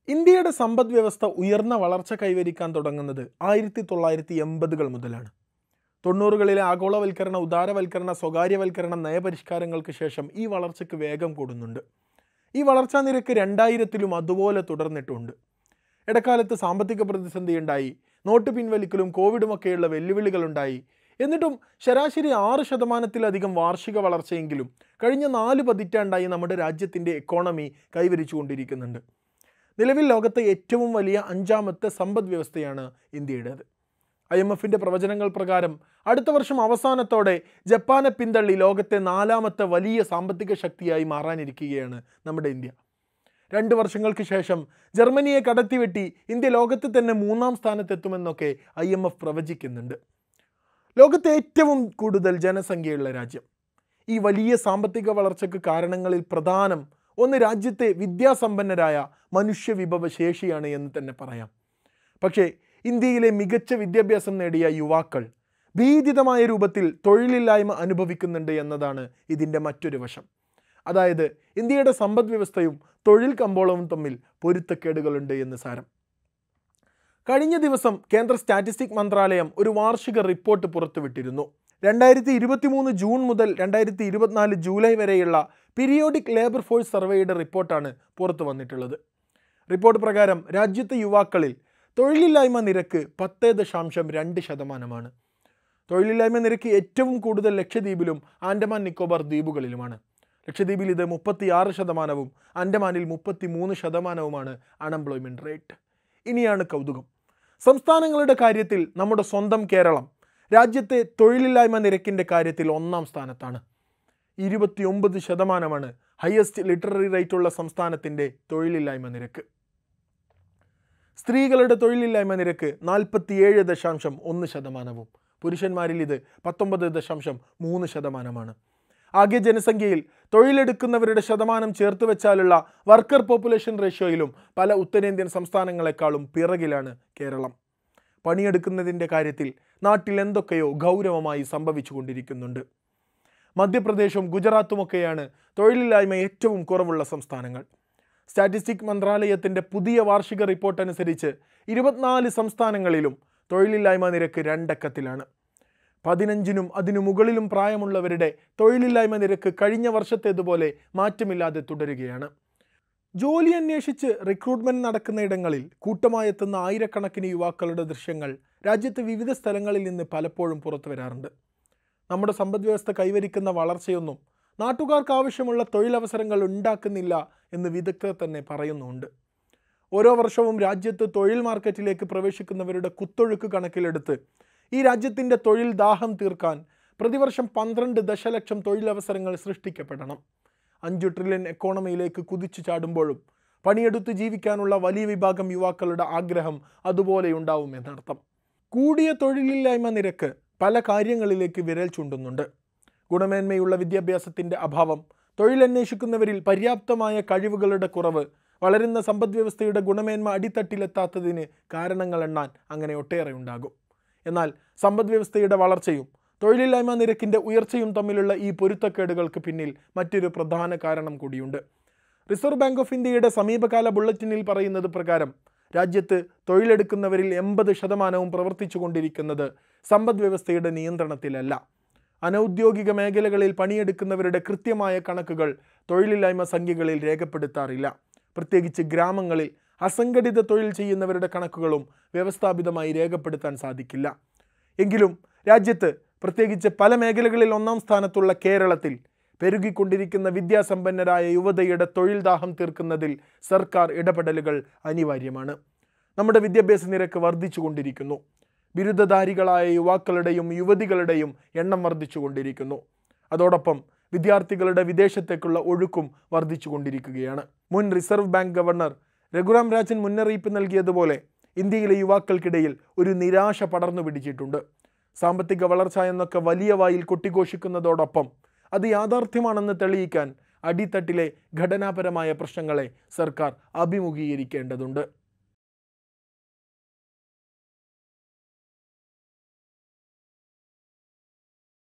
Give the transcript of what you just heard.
ഇന്ത്യയുടെ സമ്പദ് വ്യവസ്ഥ ഉയർന്ന വളർച്ച കൈവരിക്കാൻ തുടങ്ങുന്നത് 1980-കൾ മുതലാണ്. 90-കളിലെ ആഗോളവൽക്കരണ, ഉദാരവൽക്കരണ, സ്വകാര്യവൽക്കരണ നയപരിഷ്കാരങ്ങൾക്ക് ശേഷം ഈ വളർച്ചയ്ക്ക് വേഗം കൂടുന്നുണ്ട്. ഈ വളർച്ചാ നിരക്ക് 2000-ലും അതുപോലെ തുടർന്നിട്ടുണ്ട്. ഇടക്കാലത്ത് സാമ്പത്തിക പ്രതിസന്ധിയുണ്ടായി, നോട്ട് പിൻവലിക്കലും കോവിഡുമൊക്കെയുള്ള വെല്ലുവിളികളുണ്ടായി. എന്നിട്ടും ശരാശരി 6%-ലധികം വാർഷിക വളർച്ചയെങ്കിലും കഴിഞ്ഞ 4 പതിറ്റാണ്ടായി നമ്മുടെ രാജ്യത്തിൻ്റെ എക്കോണമി കൈവരിച്ചുകൊണ്ടിരിക്കുന്നുണ്ട്. നിലവിൽ ലോകത്തെ ഏറ്റവും വലിയ 5ാമത്തെ സമ്പദ് വ്യവസ്ഥയാണ് ഇന്ത്യയുടേത്. IMFന്റെ പ്രവചനങ്ങൾ പ്രകാരം അടുത്ത വർഷം അവസാനത്തോടെ ജപ്പാനെ പിന്തള്ളി ലോകത്തെ 4ാമത്തെ വലിയ സാമ്പത്തിക ശക്തിയായി മാറാനിരിക്കുകയാണ് നമ്മുടെ ഇന്ത്യ. 2 വർഷങ്ങൾക്ക് ശേഷം ജർമ്മനിയെ കടത്തിവെട്ടി ഇന്ത്യ ലോകത്ത് തന്നെ 3ാം സ്ഥാനത്തെത്തുമെന്നൊക്കെ IMF പ്രവചിക്കുന്നുണ്ട്. ലോകത്തെ ഏറ്റവും കൂടുതൽ ജനസംഖ്യയുള്ള രാജ്യം. ഈ വലിയ സാമ്പത്തിക വളർച്ചയ്ക്ക് കാരണങ്ങളിൽ പ്രധാനം ഒന്ന് രാജ്യത്തെ വിദ്യാസമ്പന്നരായ മനുഷ്യവിഭവശേഷിയാണ് എന്ന് തന്നെ പറയാം. പക്ഷേ ഇന്ത്യയിലെ മികച്ച വിദ്യാഭ്യാസം നേടിയ യുവാക്കൾ ഭീതിതമായ രൂപത്തിൽ തൊഴിലില്ലായ്മ അനുഭവിക്കുന്നുണ്ട് എന്നതാണ് ഇതിൻ്റെ മറ്റൊരു വശം. അതായത് ഇന്ത്യയുടെ സമ്പദ് വ്യവസ്ഥയും തൊഴിൽ കമ്പോളവും തമ്മിൽ പൊരുത്തക്കേടുകളുണ്ട് എന്ന് സാരം. കഴിഞ്ഞ ദിവസം കേന്ദ്ര സ്റ്റാറ്റിസ്റ്റിക് മന്ത്രാലയം ഒരു വാർഷിക റിപ്പോർട്ട് പുറത്തുവിട്ടിരുന്നു. 2023 ജൂൺ മുതൽ 2024 ജൂലൈ വരെയുള്ള പീരിയോഡിക് ലേബർ ഫോഴ്സ് സർവേയുടെ റിപ്പോർട്ടാണ് പുറത്തു വന്നിട്ടുള്ളത്. റിപ്പോർട്ട് പ്രകാരം രാജ്യത്തെ യുവാക്കളിൽ തൊഴിലില്ലായ്മ നിരക്ക് 10.2%. തൊഴിലില്ലായ്മ നിരക്ക് ഏറ്റവും കൂടുതൽ ലക്ഷദ്വീപിലും ആൻഡമാൻ നിക്കോബാർ ദ്വീപുകളിലുമാണ്. ലക്ഷദ്വീപിൽ ഇത് 36%, ആൻഡമാനിൽ 33%മാണ് അൺഎംപ്ലോയ്മെൻറ്റ് റേറ്റ്. ഇനിയാണ് കൗതുകം. സംസ്ഥാനങ്ങളുടെ കാര്യത്തിൽ നമ്മുടെ സ്വന്തം കേരളം രാജ്യത്തെ തൊഴിലില്ലായ്മ നിരക്കിൻ്റെ കാര്യത്തിൽ 1ാം സ്ഥാനത്താണ്. 29% ഹയസ്റ്റ് ലിറ്റററി റേറ്റുള്ള സംസ്ഥാനത്തിൻ്റെ തൊഴിലില്ലായ്മ നിരക്ക്. സ്ത്രീകളുടെ തൊഴിലില്ലായ്മ നിരക്ക് 47.1%, പുരുഷന്മാരിൽ ഇത് 19.3%. ആകെ ജനസംഖ്യയിൽ തൊഴിലെടുക്കുന്നവരുടെ ശതമാനം ചേർത്ത് വെച്ചാലുള്ള വർക്കർ പോപ്പുലേഷൻ റേഷ്യോയിലും പല ഉത്തരേന്ത്യൻ സംസ്ഥാനങ്ങളെക്കാളും പിറകിലാണ് കേരളം. പണിയെടുക്കുന്നതിൻ്റെ കാര്യത്തിൽ നാട്ടിൽ എന്തൊക്കെയോ ഗൗരവമായി സംഭവിച്ചു കൊണ്ടിരിക്കുന്നുണ്ട്. മധ്യപ്രദേശും ഗുജറാത്തുമൊക്കെയാണ് തൊഴിലില്ലായ്മ ഏറ്റവും കുറവുള്ള സംസ്ഥാനങ്ങൾ. സ്റ്റാറ്റിസ്റ്റിക് മന്ത്രാലയത്തിൻ്റെ പുതിയ വാർഷിക റിപ്പോർട്ട് അനുസരിച്ച് 24 സംസ്ഥാനങ്ങളിലും തൊഴിലില്ലായ്മ നിരക്ക് 2 അക്കത്തിലാണ്. 15നും അതിനു മുകളിലും പ്രായമുള്ളവരുടെ തൊഴിലില്ലായ്മ നിരക്ക് കഴിഞ്ഞ വർഷത്തേതുപോലെ മാറ്റമില്ലാതെ തുടരുകയാണ്. ജോലി അന്വേഷിച്ച് റിക്രൂട്ട്മെൻറ്റ് നടക്കുന്നയിടങ്ങളിൽ കൂട്ടമായെത്തുന്ന ആയിരക്കണക്കിന് യുവാക്കളുടെ ദൃശ്യങ്ങൾ രാജ്യത്തെ വിവിധ സ്ഥലങ്ങളിൽ നിന്ന് പലപ്പോഴും പുറത്തു വരാറുണ്ട്. നമ്മുടെ സമ്പദ് വ്യവസ്ഥ കൈവരിക്കുന്ന വളർച്ചയൊന്നും നാട്ടുകാർക്ക് ആവശ്യമുള്ള തൊഴിലവസരങ്ങൾ ഉണ്ടാക്കുന്നില്ല എന്ന് വിദഗ്ധർ തന്നെ പറയുന്നുണ്ട്. ഓരോ വർഷവും രാജ്യത്ത് തൊഴിൽ മാർക്കറ്റിലേക്ക് പ്രവേശിക്കുന്നവരുടെ കുത്തൊഴുക്ക് കണക്കിലെടുത്ത് ഈ രാജ്യത്തിൻ്റെ തൊഴിൽ ദാഹം തീർക്കാൻ പ്രതിവർഷം 12 ദശലക്ഷം തൊഴിലവസരങ്ങൾ സൃഷ്ടിക്കപ്പെടണം. 5 ട്രില്യൺ എക്കോണമിയിലേക്ക് കുതിച്ചു ചാടുമ്പോഴും പണിയെടുത്ത് ജീവിക്കാനുള്ള വലിയ വിഭാഗം യുവാക്കളുടെ ആഗ്രഹം അതുപോലെയുണ്ടാവും എന്നർത്ഥം. കൂടിയ തൊഴിലില്ലായ്മ നിരക്ക് പല കാര്യങ്ങളിലേക്ക് വിരൽ ചൂണ്ടുന്നുണ്ട്. ഗുണമേന്മയുള്ള വിദ്യാഭ്യാസത്തിൻ്റെ അഭാവം, തൊഴിലന്വേഷിക്കുന്നവരിൽ പര്യാപ്തമായ കഴിവുകളുടെ കുറവ്, വളരുന്ന സമ്പദ് വ്യവസ്ഥയുടെ ഗുണമേന്മ അടിത്തട്ടിലെത്താത്തതിന് കാരണങ്ങൾ എണ്ണാൻ അങ്ങനെ ഒട്ടേറെ ഉണ്ടാകും. എന്നാൽ സമ്പദ് വ്യവസ്ഥയുടെ വളർച്ചയും തൊഴിലില്ലായ്മ നിരക്കിൻ്റെ ഉയർച്ചയും തമ്മിലുള്ള ഈ പൊരുത്തക്കേടുകൾക്ക് പിന്നിൽ മറ്റൊരു പ്രധാന കാരണം കൂടിയുണ്ട്. റിസർവ് ബാങ്ക് ഓഫ് ഇന്ത്യയുടെ സമീപകാല ബുള്ളറ്റിനിൽ പറയുന്നത് പ്രകാരം രാജ്യത്ത് തൊഴിലെടുക്കുന്നവരിൽ 80% പ്രവർത്തിച്ചു കൊണ്ടിരിക്കുന്നത് സമ്പദ് വ്യവസ്ഥയുടെ നിയന്ത്രണത്തിലല്ല. അനൗദ്യോഗിക മേഖലകളിൽ പണിയെടുക്കുന്നവരുടെ കൃത്യമായ കണക്കുകൾ തൊഴിലില്ലായ്മ സംഖ്യകളിൽ രേഖപ്പെടുത്താറില്ല. പ്രത്യേകിച്ച് ഗ്രാമങ്ങളിൽ അസംഘടിത തൊഴിൽ ചെയ്യുന്നവരുടെ കണക്കുകളും വ്യവസ്ഥാപിതമായി രേഖപ്പെടുത്താൻ സാധിക്കില്ല. എങ്കിലും രാജ്യത്ത് പ്രത്യേകിച്ച് പല മേഖലകളിൽ 1ാം സ്ഥാനത്തുള്ള കേരളത്തിൽ പെരുകിക്കൊണ്ടിരിക്കുന്ന വിദ്യാസമ്പന്നരായ യുവതയുടെ തൊഴിൽ ദാഹം തീർക്കുന്നതിൽ സർക്കാർ ഇടപെടലുകൾ അനിവാര്യമാണ്. നമ്മുടെ വിദ്യാഭ്യാസ നിരക്ക് വർദ്ധിച്ചു കൊണ്ടിരിക്കുന്നു. ബിരുദധാരികളായ യുവാക്കളുടെയും യുവതികളുടെയും എണ്ണം വർദ്ധിച്ചു കൊണ്ടിരിക്കുന്നു. അതോടൊപ്പം വിദ്യാർത്ഥികളുടെ വിദേശത്തേക്കുള്ള ഒഴുക്കും വർദ്ധിച്ചു കൊണ്ടിരിക്കുകയാണ്. മുൻ reserve bank governor Raghuram Rajan മുന്നറിയിപ്പ് നൽകിയതുപോലെ ഇന്ത്യയിലെ യുവാക്കൾക്കിടയിൽ ഒരു നിരാശ പടർന്നു പിടിച്ചിട്ടുണ്ട്. സാമ്പത്തിക വളർച്ച എന്നൊക്കെ വലിയ വായിൽ കൊട്ടിഘോഷിക്കുന്നതോടൊപ്പം അത് യാഥാർത്ഥ്യമാണെന്ന് തെളിയിക്കാൻ അടിത്തട്ടിലെ ഘടനാപരമായ പ്രശ്നങ്ങളെ സർക്കാർ അഭിമുഖീകരിക്കേണ്ടതുണ്ട്.